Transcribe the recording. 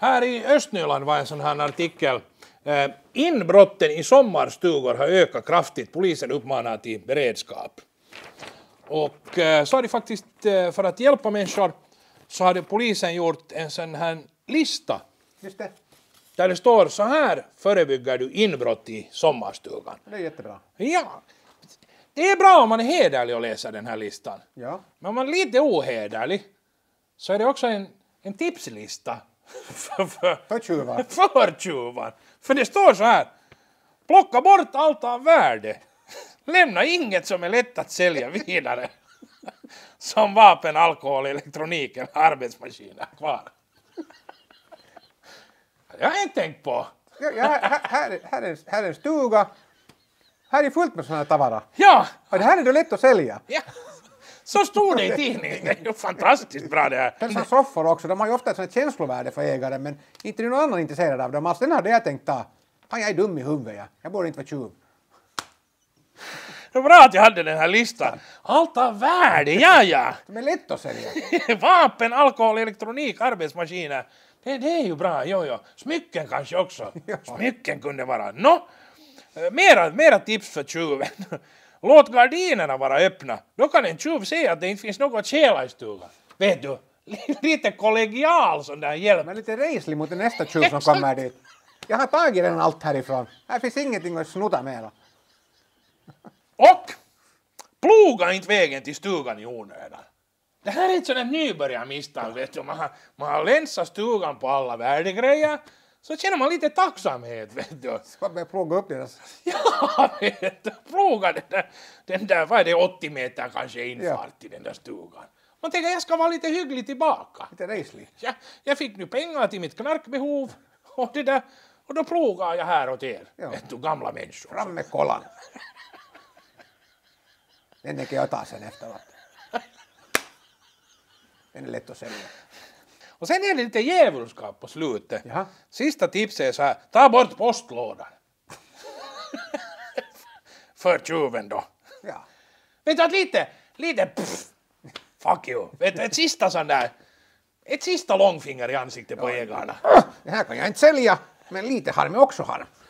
Här i Östnyland var en sån här artikel. Inbrotten i sommarstugor har ökat kraftigt. Polisen uppmanar till beredskap. Och så har de faktiskt, för att hjälpa människor, så hade polisen gjort en sån här lista. Just det. Där det står så här förebygger du inbrott i sommarstugan. Det är jättebra. Ja, det är bra om man är hederlig och läser den här listan. Ja. Men om man är lite ohederlig så är det också en tipslista För tjuvar. för tjuvar. För det står så här: plocka bort allt av värde. Lämna inget som är lätt att sälja vidare. Som vapen, alkohol, elektronik eller arbetsmaskiner kvar. Jag har inte tänkt på. Ja, här är en stuga. Här är fullt med sådana här tavara. Ja. Och det här är då lätt att sälja. Ja. Så stod det i tidningen. Det är ju fantastiskt bra det här. Dessa soffor också, de har ju ofta ett sånt känslovärde för ägaren, men inte är någon annan intresserad av dem. Alltså den hade jag tänkt ta. Fan, jag är dum i huvudet, jag borde inte vara tjuv. Det var bra att jag hade den här listan. Allt av värde, ja. De är lätt att sälja. Vapen, alkohol, elektronik, arbetsmaskiner. Det är ju bra, jo. Smycken kanske också. Ja. Smycken kunde vara. Mera tips för tjuven. Låt gardinerna vara öppna. Då kan en tjuv se att det inte finns något att stjäla i stugan. Vet du, lite kollegial sån där hjälp. Men lite reslig mot den nästa tjuv som kommer dit. Jag har tagit redan allt härifrån. Här finns ingenting att snutta mera. Och ploga inte vägen till stugan i onödan. Det här är ett sådant nybörjarmisstag, vet du. Man har länsat stugan på alla värdegrejer. Så känner man lite tacksamhet, vet du. Ska börja ploga upp deras. Ja, vet du. Ploga den där, vad är det, 80 meter kanske infart i den där stugan. Man tänker, jag ska vara lite hygglig tillbaka. Lite reslig. Jag fick nu pengar till mitt knarkbehov. Och då plogar jag här åt er. Ja. Vet du, gamla människor. Fram med kollan. Den tänker jag ta sen efteråt. Den är lätt att sälja. Och sen är det lite djävulskap på slutet. Jaha. Sista tipset är så här: ta bort postlådan. För tjuven då. Ja. Vet du att lite fuck you. Vet du, ett sista långfinger i ansiktet på ägarna. Det här kan jag inte sälja, men lite harm är också harm.